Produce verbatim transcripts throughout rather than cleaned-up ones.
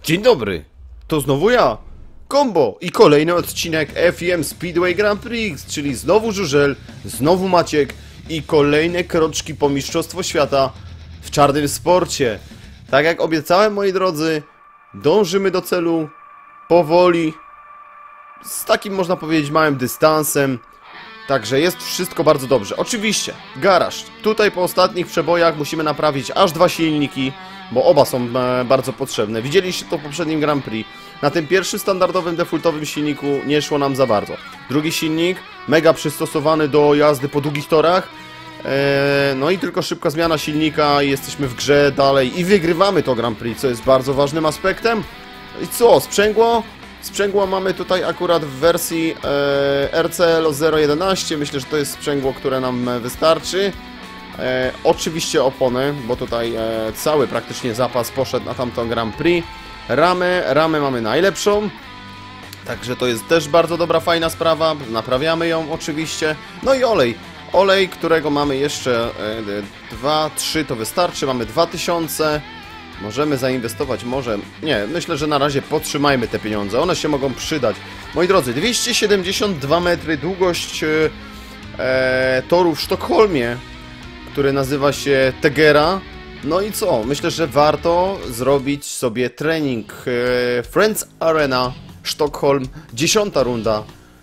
Dzień dobry, to znowu ja, Combo i kolejny odcinek F I M Speedway Grand Prix, czyli znowu Żużel, znowu Maciek i kolejne kroczki po Mistrzostwo Świata w czarnym sporcie. Tak jak obiecałem, moi drodzy, dążymy do celu powoli, z takim, można powiedzieć, małym dystansem. Także jest wszystko bardzo dobrze. Oczywiście, garaż. Tutaj po ostatnich przebojach musimy naprawić aż dwa silniki, bo oba są e, bardzo potrzebne. Widzieliście to w poprzednim Grand Prix. Na tym pierwszym standardowym, defaultowym silniku nie szło nam za bardzo. Drugi silnik, mega przystosowany do jazdy po długich torach. E, no i tylko szybka zmiana silnika i jesteśmy w grze dalej i wygrywamy to Grand Prix, co jest bardzo ważnym aspektem. I co, sprzęgło? Sprzęgło mamy tutaj akurat w wersji e, R C L zero jedenaście. Myślę, że to jest sprzęgło, które nam wystarczy. E, oczywiście opony, bo tutaj e, cały praktycznie zapas poszedł na tamtą Grand Prix. Ramę, ramę mamy najlepszą. Także to jest też bardzo dobra, fajna sprawa. Naprawiamy ją oczywiście. No i olej. Olej, którego mamy jeszcze dwa, trzy to wystarczy. Mamy dwa tysiące. Możemy zainwestować, może... Nie, myślę, że na razie podtrzymajmy te pieniądze. One się mogą przydać. Moi drodzy, dwieście siedemdziesiąt dwa metry długość e, toru w Sztokholmie, który nazywa się Tegera. No i co? Myślę, że warto zrobić sobie trening. E, Friends Arena, Sztokholm, dziesiąta runda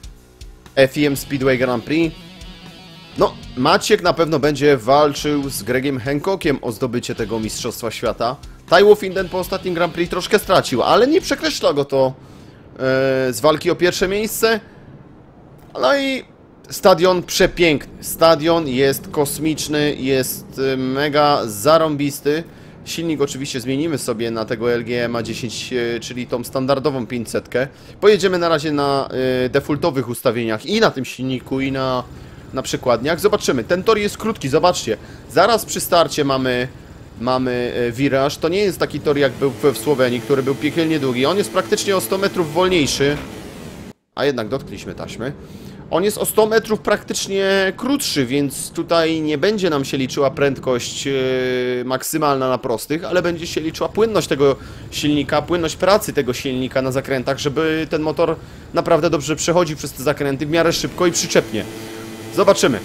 F I M Speedway Grand Prix. No, Maciek na pewno będzie walczył z Gregiem Hancockiem o zdobycie tego Mistrzostwa Świata. Ty Wolfenden po ostatnim Grand Prix troszkę stracił, ale nie przekreśla go to e, z walki o pierwsze miejsce. No i stadion przepiękny. Stadion jest kosmiczny, jest mega zarąbisty. Silnik oczywiście zmienimy sobie na tego L G M A dziesięć, czyli tą standardową pięćsetkę. Pojedziemy na razie na e, defaultowych ustawieniach i na tym silniku, i na... na przykładniach. Zobaczymy. Ten tor jest krótki, zobaczcie. Zaraz przy starcie mamy mamy wiraż. To nie jest taki tor, jak był w Słowenii, który był piekielnie długi. On jest praktycznie o sto metrów wolniejszy. A jednak dotknęliśmy taśmy. On jest o sto metrów praktycznie krótszy, więc tutaj nie będzie nam się liczyła prędkość yy, maksymalna na prostych, ale będzie się liczyła płynność tego silnika, płynność pracy tego silnika na zakrętach, żeby ten motor naprawdę dobrze przechodził przez te zakręty w miarę szybko i przyczepnie. Zobaczymy.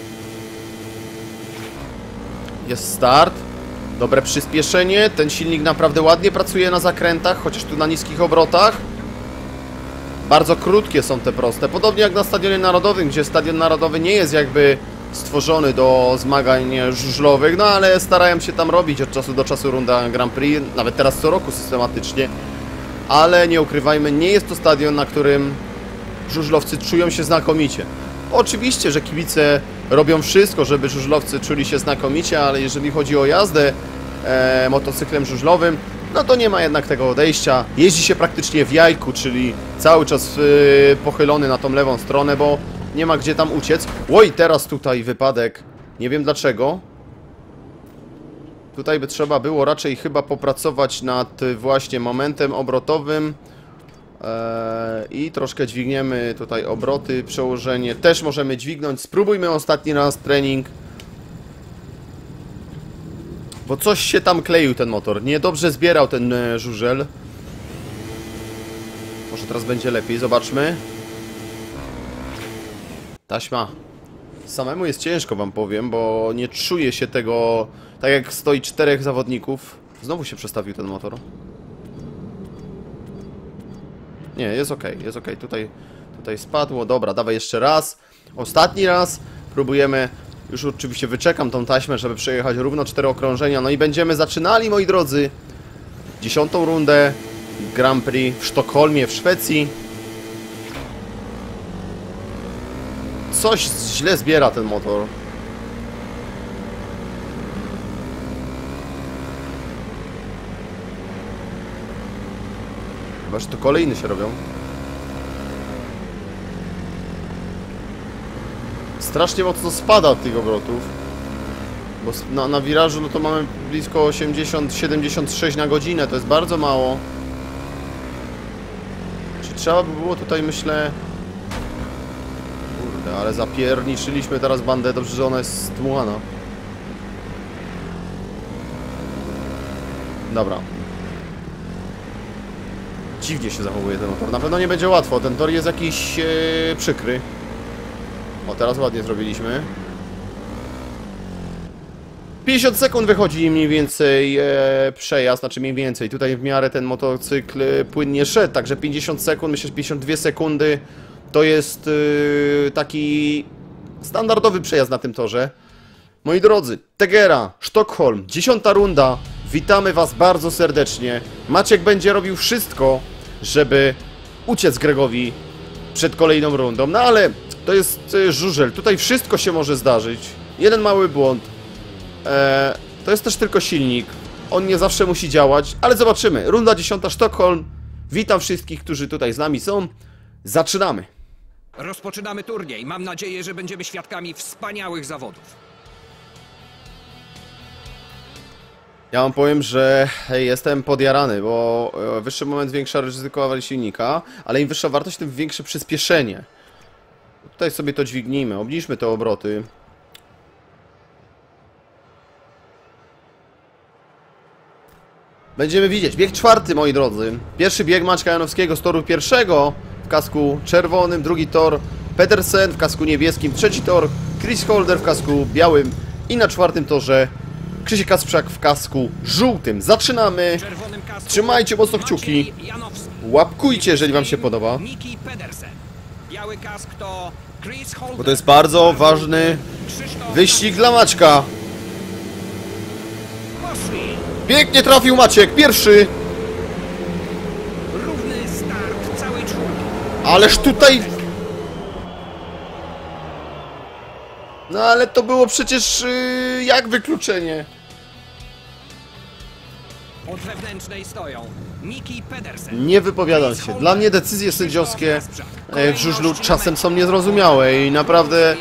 Jest start. Dobre przyspieszenie. Ten silnik naprawdę ładnie pracuje na zakrętach, chociaż tu na niskich obrotach. Bardzo krótkie są te proste. Podobnie jak na Stadionie Narodowym, gdzie Stadion Narodowy nie jest jakby stworzony do zmagań żużlowych, no ale starałem się tam robić od czasu do czasu runda Grand Prix, nawet teraz co roku systematycznie. Ale nie ukrywajmy, nie jest to stadion, na którym żużlowcy czują się znakomicie. Oczywiście, że kibice robią wszystko, żeby żużlowcy czuli się znakomicie, ale jeżeli chodzi o jazdę e, motocyklem żużlowym, no to nie ma jednak tego odejścia. Jeździ się praktycznie w jajku, czyli cały czas e, pochylony na tą lewą stronę, bo nie ma gdzie tam uciec. Oj, teraz tutaj wypadek. Nie wiem dlaczego. Tutaj by trzeba było raczej chyba popracować nad właśnie momentem obrotowym. I troszkę dźwigniemy tutaj obroty, przełożenie też możemy dźwignąć. Spróbujmy ostatni raz trening, bo coś się tam kleił ten motor. Niedobrze zbierał ten żużel. Może teraz będzie lepiej, zobaczmy. Taśma. Samemu jest ciężko, wam powiem, bo nie czuje się tego. Tak jak stoi czterech zawodników. Znowu się przestawił ten motor. Nie, jest ok, jest ok. Tutaj, tutaj spadło. Dobra, dawaj jeszcze raz. Ostatni raz. Próbujemy. Już oczywiście wyczekam tą taśmę, żeby przejechać równo cztery okrążenia. No i będziemy zaczynali, moi drodzy, dziesiątą rundę Grand Prix w Sztokholmie, w Szwecji. Coś źle zbiera ten motor. Chyba, że to kolejny się robią. Strasznie mocno spada od tych obrotów. Bo na, na wirażu no to mamy blisko osiemdziesiąt siedemdziesiąt sześć na godzinę. To jest bardzo mało. Czy trzeba by było tutaj, myślę... Kurde, ale zapierniczyliśmy teraz bandę. Dobrze, że ona jest stmułana. Dobra. Dziwnie się zachowuje ten motor. Na pewno nie będzie łatwo. Ten tor jest jakiś e, przykry. O, teraz ładnie zrobiliśmy. pięćdziesiąt sekund wychodzi mniej więcej e, przejazd, znaczy mniej więcej. Tutaj w miarę ten motocykl e, płynnie szedł, także pięćdziesiąt sekund, myślę, że pięćdziesiąt dwie sekundy to jest e, taki standardowy przejazd na tym torze. Moi drodzy, Tegera, Sztokholm, dziesiąta runda. Witamy was bardzo serdecznie. Maciek będzie robił wszystko, żeby uciec Gregowi przed kolejną rundą. No ale to jest e, żużel, tutaj wszystko się może zdarzyć. Jeden mały błąd. Eee, to jest też tylko silnik. On nie zawsze musi działać, ale zobaczymy. Runda dziesiąta, Sztokholm. Witam wszystkich, którzy tutaj z nami są. Zaczynamy. Rozpoczynamy turniej. Mam nadzieję, że będziemy świadkami wspaniałych zawodów. Ja wam powiem, że jestem podjarany, bo wyższy moment zwiększa ryzyko silnika, ale im wyższa wartość, tym większe przyspieszenie. Tutaj sobie to dźwignijmy, obniżmy te obroty. Będziemy widzieć. Bieg czwarty, moi drodzy. Pierwszy bieg Maćka Janowskiego z toru pierwszego w kasku czerwonym, drugi tor Pedersen w kasku niebieskim, trzeci tor Chris Holder w kasku białym i na czwartym torze Krzysiek Kasprzak w kasku żółtym. Zaczynamy. Trzymajcie mocno kciuki. Łapkujcie, jeżeli wam się podoba. Bo to jest bardzo ważny wyścig dla Maćka. Pięknie trafił Maciek, pierwszy. Równy start całej czwórki. Ależ tutaj... No ale to było przecież yy, jak wykluczenie. Od wewnętrznej stoją Niki Pedersen. Nie wypowiadam się. Dla mnie decyzje sędziowskie w żużlu czasem są niezrozumiałe i naprawdę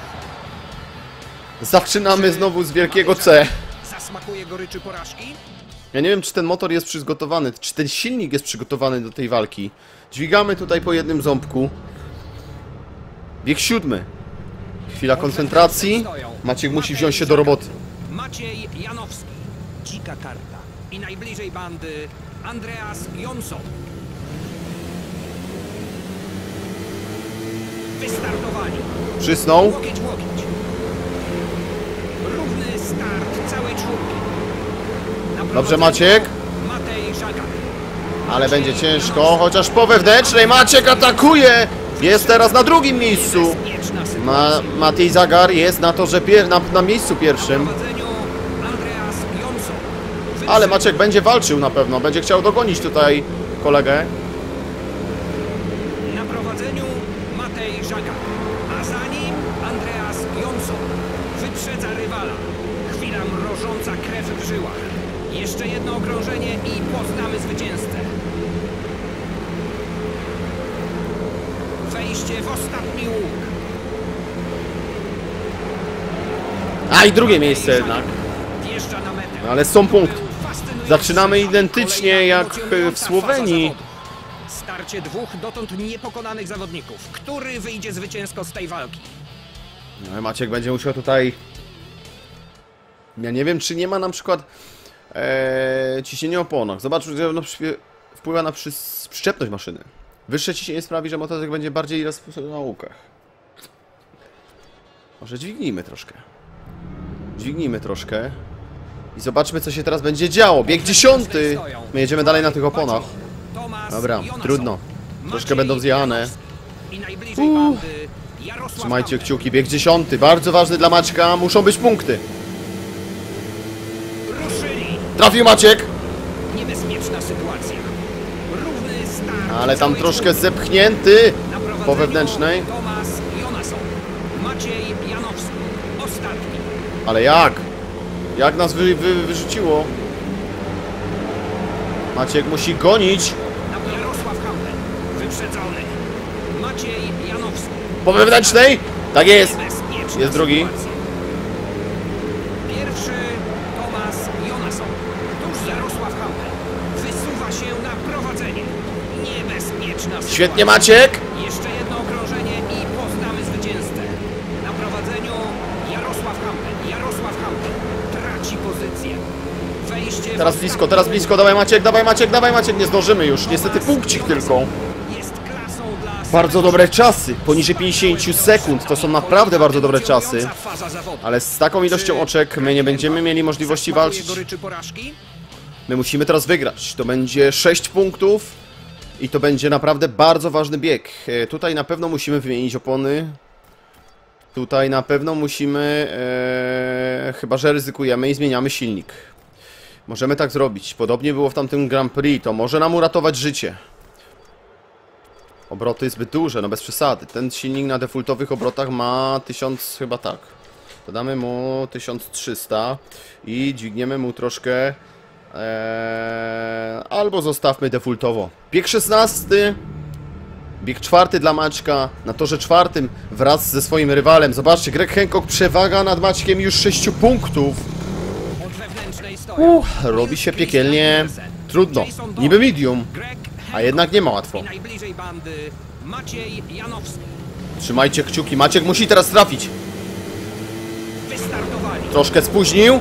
zaczynamy znowu z wielkiego C. Zasmakuje goryczy porażki? Ja nie wiem, czy ten motor jest przygotowany, czy ten silnik jest przygotowany do tej walki. Dźwigamy tutaj po jednym ząbku. Bieg siódmy. Chwila koncentracji. Maciek musi wziąć się do roboty. Maciej Janowski, dzika karta. I najbliżej bandy Andreas Jonsson. Wystartowali. Przysnął. Łokieć, łokieć. Równy start całej czwórki. Dobrze, Maciek. Matej Żagan. Ale będzie ciężko, chociaż po wewnętrznej Maciek atakuje. Jest teraz na drugim miejscu. Ma, Matej Zagar jest na torze pier na, na miejscu pierwszym. Ale Maciek będzie walczył na pewno, będzie chciał dogonić tutaj kolegę. Na prowadzeniu Matej Żagan, a za nim Andreas Jonsson. Wyprzedza rywala. Chwila mrożąca krew w żyłach. Jeszcze jedno okrążenie i poznamy zwycięzcę. Wejście w ostatni łuk. A i drugie miejsce jednak. Wjeżdża na metę. No, ale są punkty. Zaczynamy identycznie jak w Słowenii. Starcie dwóch dotąd niepokonanych zawodników. Który wyjdzie zwycięsko z tej walki? No, Maciek będzie musiał tutaj... Ja nie wiem, czy nie ma na przykład ee, ciśnienia oponach. Zobaczmy, że ono wpływa na przy... przyczepność maszyny. Wyższe ciśnienie sprawi, że motocykl będzie bardziej rozpoznany na łukach. Może dźwignijmy troszkę. Dźwignijmy troszkę. I zobaczmy, co się teraz będzie działo. Bieg dziesiąty! My jedziemy dalej na tych oponach. Dobra, trudno. Troszkę będą zjechane. Uuu. Trzymajcie kciuki. Bieg dziesiąty. Bardzo ważny dla Maćka. Muszą być punkty. Trafił Maciek! Niebezpieczna sytuacja. Równy start. Ale tam troszkę zepchnięty po wewnętrznej. Tomasz Jonasson. Maciej Janowski. Ostatni. Ale jak? Jak nas wy, wy, wyrzuciło? Maciek musi gonić. Jarosław Hamper. Wyprzedzony. Maciej Janowski. Po wewnętrznej? Tak jest. Niebezpieczna Jest drugi. sytuacja. Pierwszy Tomasz Jonasson. Tuż Jarosław Hamper. Wysuwa się na prowadzenie. Niebezpieczna sytuacja. Świetnie Maciek. Jeszcze jedno okrążenie i poznamy zwycięzcę. Na prowadzeniu Jarosław Hamper. Jarosław Hamper traci pozycję. Wejście w teraz blisko, teraz blisko, dawaj Maciek, dawaj Maciek, dawaj Maciek, nie zdążymy już, niestety punkcik tylko. Bardzo dobre czasy, poniżej pięćdziesiąt sekund, to są naprawdę bardzo dobre czasy. Ale z taką ilością oczek my nie będziemy mieli możliwości walczyć. My musimy teraz wygrać, to będzie sześć punktów i to będzie naprawdę bardzo ważny bieg. Tutaj na pewno musimy wymienić opony. Tutaj na pewno musimy, ee, chyba że ryzykujemy i zmieniamy silnik. Możemy tak zrobić, podobnie było w tamtym Grand Prix, to może nam uratować życie. Obroty zbyt duże, no bez przesady. Ten silnik na defaultowych obrotach ma tysiąc, chyba tak. Dodamy mu tysiąc trzysta i dźwigniemy mu troszkę. Eee, albo zostawmy defaultowo. Bieg szesnasty. Bieg czwarty dla Maćka. Na torze czwartym wraz ze swoim rywalem. Zobaczcie, Greg Hancock przewaga nad Maćkiem już sześciu punktów. Uff, robi się piekielnie trudno. Niby medium. A jednak nie ma łatwo. Trzymajcie kciuki. Maciek musi teraz trafić. Troszkę spóźnił.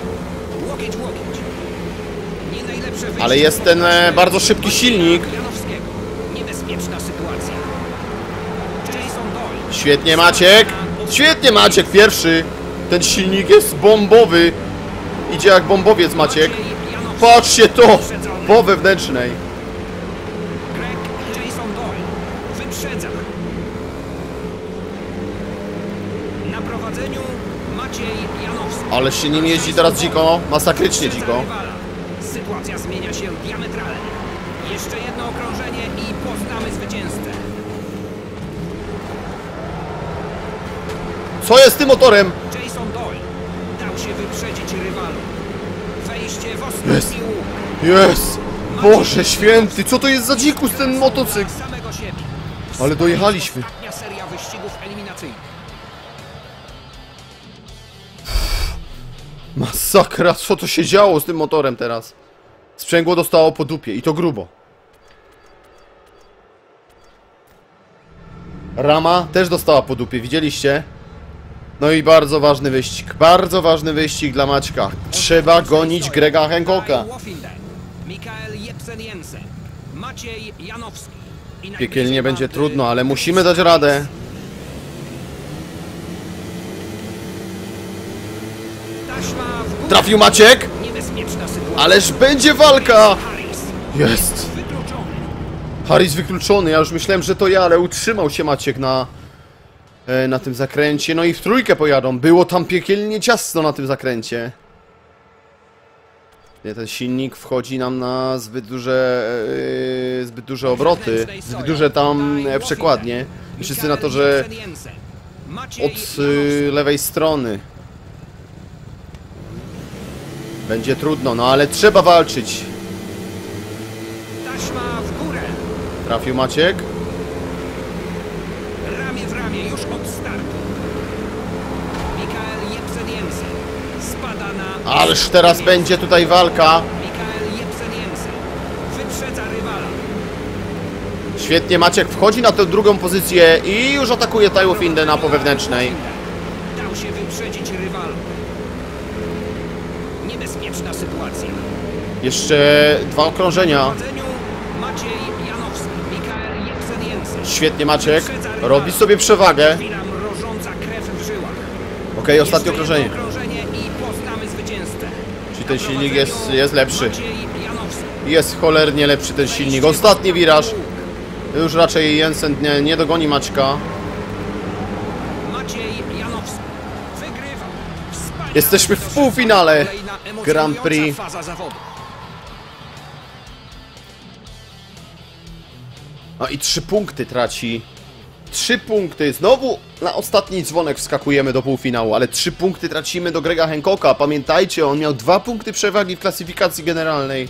Ale jest ten e, bardzo szybki silnik. Świetnie Maciek. Świetnie Maciek pierwszy. Ten silnik jest bombowy. Idzie jak bombowiec Maciek. Patrzcie to. Po wewnętrznej. Ale się nim jeździ teraz dziko, masakrycznie dziko. Sytuacja zmienia się diametralnie. Jeszcze jedno okrążenie i poznamy zwycięzcę. Co jest z tym motorem? Jason Doyle dał się wyprzedzić rywalu. Wejście w ostatni Jest. łuk. Jest! Boże święty, co to jest za dzikus ten motocykl? Samego siebie. Ale dojechaliśmy. Ostatnia seria wyścigów eliminacyjnych. Masakra, co to się działo z tym motorem teraz? Sprzęgło dostało po dupie i to grubo. Rama też dostała po dupie, widzieliście? No i bardzo ważny wyścig, bardzo ważny wyścig dla Maćka. Trzeba gonić Grega Hancocka. Piekielnie będzie trudno, ale musimy dać radę. Trafił Maciek! Ależ będzie walka! Jest! Harris wykluczony, ja już myślałem, że to ja, ale utrzymał się Maciek na, e, na tym zakręcie. No i w trójkę pojadą. Było tam piekielnie ciasno na tym zakręcie. Nie, ten silnik wchodzi nam na zbyt duże, e, zbyt duże obroty, zbyt duże tam e, przekładnie. Wszyscy na to, że od e, lewej strony. Będzie trudno, no ale trzeba walczyć. Taśma w górę. Trafił Maciek. Ramię w ramię już od startu. Mikael Jepsen-Jensen spada na... Ależ teraz będzie tutaj walka. Mikael Jepsen-Jensen wyprzedza rywala. Świetnie, Maciek wchodzi na tę drugą pozycję i już atakuje Taiwo Findena po wewnętrznej. Dał się wyprzedzić rywalu. Niebezpieczna sytuacja. Jeszcze dwa okrążenia. Maciej Janowski, Mikael Jepsen-Jensen. Świetnie Maciek. Robi sobie przewagę. Chwila mrożąca krew w żyłach. Okej, okay, ostatnie Jeszcze okrążenie. jedno okrążenie i poznamy zwycięzcę. Czyli ten silnik jest, jest lepszy. Maciej Janowski. Jest cholernie lepszy ten silnik. Ostatni wiraż. Już raczej Jensen nie, nie dogoni Maćka. Maciej Janowski wygrywa. Wspaniale. Jesteśmy w półfinale Kolejna Grand Prix. emocjonująca faza zawodu. No i trzy punkty traci. Trzy punkty. Znowu na ostatni dzwonek wskakujemy do półfinału, ale trzy punkty tracimy do Grega Hancocka. Pamiętajcie, on miał dwa punkty przewagi w klasyfikacji generalnej.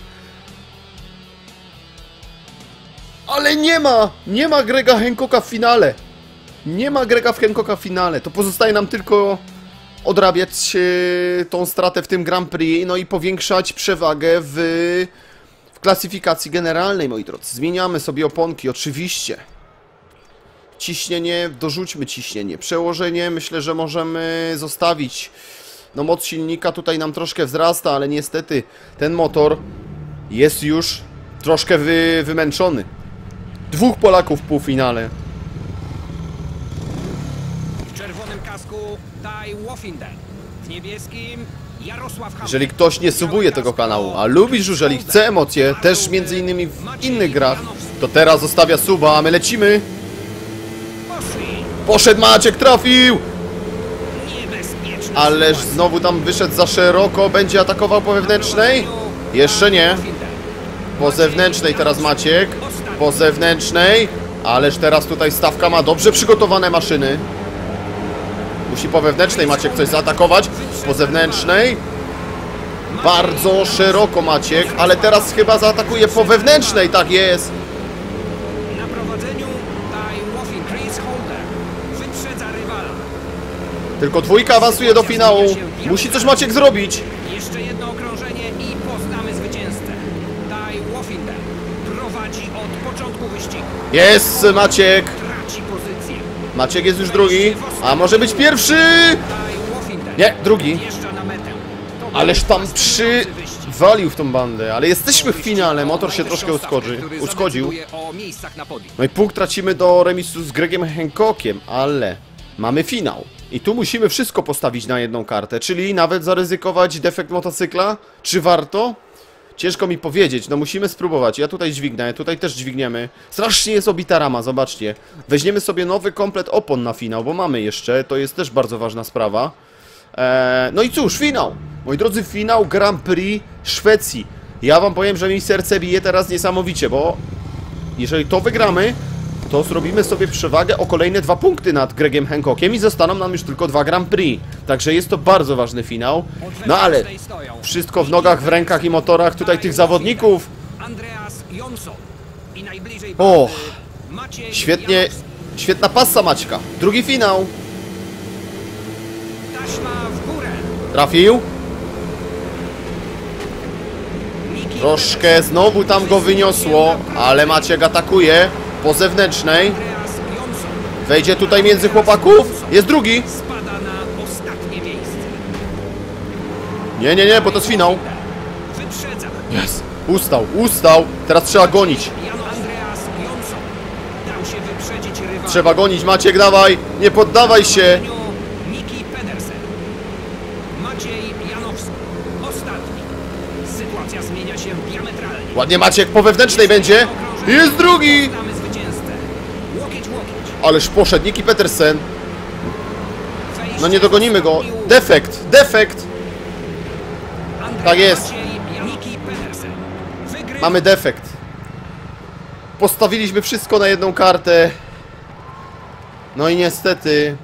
Ale nie ma! Nie ma Grega Hancocka w finale. Nie ma Grega Hancocka w finale. To pozostaje nam tylko odrabiać e, tą stratę w tym Grand Prix, no i powiększać przewagę w, w klasyfikacji generalnej, moi drodzy. Zmieniamy sobie oponki, oczywiście. Ciśnienie, dorzućmy ciśnienie. Przełożenie myślę, że możemy zostawić No moc silnika tutaj nam troszkę wzrasta, ale niestety ten motor jest już troszkę wy, wymęczony. Dwóch Polaków w półfinale. W czerwonym kasku Ty Wolfenden. W niebieskim Jarosław Hammer. Jeżeli ktoś nie subuje tego kanału, a lubi żużel i chce emocje, też między innymi w innych grach, to teraz zostawia suba, a my lecimy. Poszli. Poszedł Maciek, trafił! Niebezpieczny. Ależ znowu tam wyszedł za szeroko, będzie atakował po wewnętrznej? Jeszcze nie. Po zewnętrznej teraz Maciek. Po zewnętrznej. Ależ teraz tutaj stawka ma dobrze przygotowane maszyny. Musi po wewnętrznej Maciek coś zaatakować. Po zewnętrznej. Bardzo szeroko Maciek, ale teraz chyba zaatakuje po wewnętrznej, tak jest. Na prowadzeniu Ty Wolfenden. Chris Holder wyprzedza rywala. Tylko dwójka awansuje do finału. Musi coś Maciek zrobić. Jeszcze jedno okrążenie i poznamy zwycięzcę. Ty Wolfenden prowadzi od początku wyścigu. Jest Maciek. Traci pozycję. Maciek jest już drugi. A może być pierwszy? Ty Wolfenden Nie, drugi. wjeżdża na metę. To Ależ tam był przywalił w tą bandę. Ale jesteśmy w finale. Motor się troszkę uszkodzi, uszkodził. o miejscach na podium. No i punkt tracimy do remisu z Gregiem Hancockiem, ale mamy finał. I tu musimy wszystko postawić na jedną kartę, czyli nawet zaryzykować defekt motocykla. Czy warto? Ciężko mi powiedzieć, no musimy spróbować. Ja tutaj dźwignę, tutaj też dźwigniemy. Strasznie jest obita rama, zobaczcie. Weźmiemy sobie nowy komplet opon na finał, bo mamy jeszcze, to jest też bardzo ważna sprawa. Eee, no i cóż, finał! Moi drodzy, finał Grand Prix Szwecji. Ja wam powiem, że mi serce bije teraz niesamowicie, bo jeżeli to wygramy, to zrobimy sobie przewagę o kolejne dwa punkty nad Gregiem Hancockiem i zostaną nam już tylko dwa Grand Prix. Także jest to bardzo ważny finał. No ale wszystko w nogach, w rękach i motorach tutaj tych zawodników. Andreas Jonsson i najbliżej O, bandy Maciej świetnie, Janowski. świetna passa Maćka. Drugi finał. Taśma w górę. Trafił. Niki Troszkę znowu tam go wyniosło, ale Maciek atakuje po zewnętrznej. Andreas Jonsson Wejdzie tutaj między chłopaków. Jest drugi. spada na ostatnie miejsce. Nie, nie, nie, bo to jest finał. Wyprzedza. Jest. Ustał, ustał. Teraz trzeba gonić. Jan Andreas Jonsson dał się wyprzedzić rywala. Trzeba gonić, Maciek, dawaj. Nie poddawaj się. Niki Pedersen. Maciej Janowski. Ostatni. Sytuacja zmienia się diametralnie. Ładnie Maciek, po wewnętrznej będzie. Jest drugi. Znamy zwycięzcę. Łokieć, łokieć. Ależ poszedł Niki Petersen. Wejście No nie dogonimy go. Defekt, defekt. Andrzej Tak jest. Maciej Niki Pedersen. Wygrywa. Mamy defekt. Postawiliśmy wszystko na jedną kartę. No i niestety...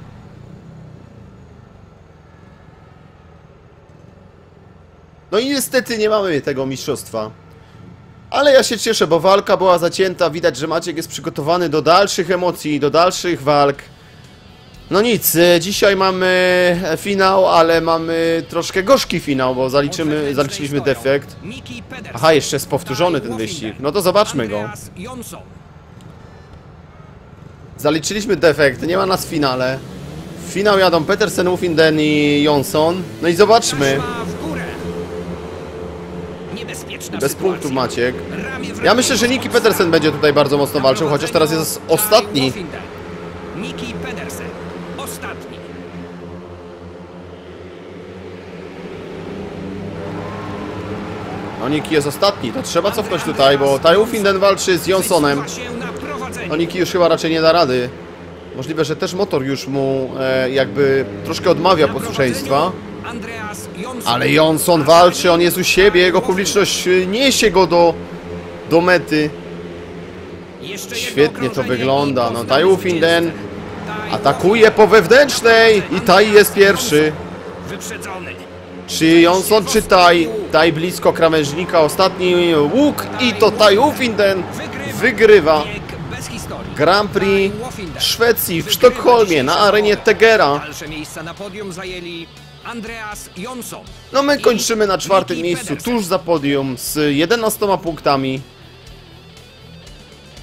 No i niestety nie mamy tego mistrzostwa. Ale ja się cieszę, bo walka była zacięta. Widać, że Maciek jest przygotowany do dalszych emocji, do dalszych walk. No nic, dzisiaj mamy finał, ale mamy troszkę gorzki finał, bo zaliczymy, zaliczyliśmy defekt. Niki Pedersen. Aha, jeszcze jest powtórzony ten wyścig. No to zobaczmy go. Andreas Jonsson. Zaliczyliśmy defekt, nie ma nas w finale. W finał jadą Petersen, Wolfenden i Jonsson. No i zobaczmy. Taśma w górę. Niebezpieczna Bez sytuacja. punktów Maciek. Ramię w Ja ramię. myślę, że Niki Petersen będzie tutaj bardzo mocno walczył, chociaż teraz jest ostatni. Niki Pedersen. Ostatni. No Niki jest ostatni, to trzeba cofnąć tutaj, bo Ty Wolfenden walczy z Jonssonem. Wysuwa się na prowadzenie. No Niki już chyba raczej nie da rady. Możliwe, że też motor już mu e, jakby troszkę odmawia Na posłuszeństwa. prowadzeniu Andreas Jonsson. Ale Jonsson walczy, on jest u siebie, jego publiczność e, niesie go do, do mety. Jeszcze jedno Świetnie to okrążenie wygląda. i No poznamy Ty Wolfenden zwycięzcę. Ty atakuje po wewnętrznej i Ty jest pierwszy. Wyprzedzony. Czy Jonsson, czy Ty? Ty blisko krawężnika, ostatni łuk i to Ty Wolfenden wygrywa Bieg bez historii. Grand Prix Ty Wolfenden Szwecji w wygrywa Sztokholmie na dzisiejsze arenie koło. Tegera. Dalsze miejsca na podium zajęli Andreas Jonsson. No my kończymy na i czwartym Niki miejscu, Pedersen. tuż za podium z jedenastoma punktami.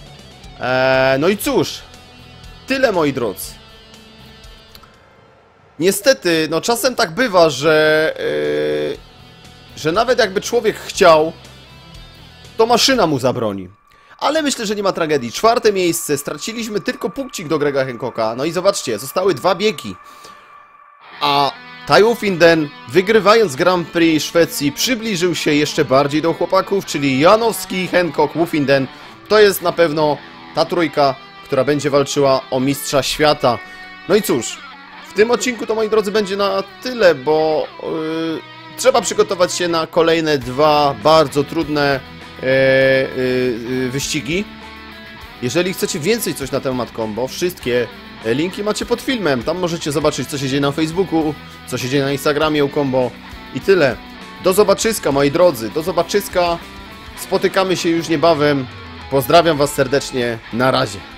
Eee, no i cóż, tyle moi drodzy. niestety, no czasem tak bywa, że... Yy, że nawet jakby człowiek chciał, to maszyna mu zabroni. Ale myślę, że nie ma tragedii. Czwarte miejsce, straciliśmy tylko punkcik do Grega Hancocka. No i zobaczcie, zostały dwa biegi. A Taiwo Finden, wygrywając Grand Prix Szwecji, przybliżył się jeszcze bardziej do chłopaków, czyli Janowski, Hancock, Wufinden. To jest na pewno ta trójka, która będzie walczyła o mistrza świata. No i cóż, w tym odcinku to, moi drodzy, będzie na tyle, bo yy, trzeba przygotować się na kolejne dwa bardzo trudne yy, yy, wyścigi. Jeżeli chcecie więcej coś na temat combo, wszystkie linki macie pod filmem. Tam możecie zobaczyć, co się dzieje na Facebooku, co się dzieje na Instagramie u combo i tyle. Do zobaczyska, moi drodzy, do zobaczyska. Spotykamy się już niebawem. Pozdrawiam was serdecznie. Na razie.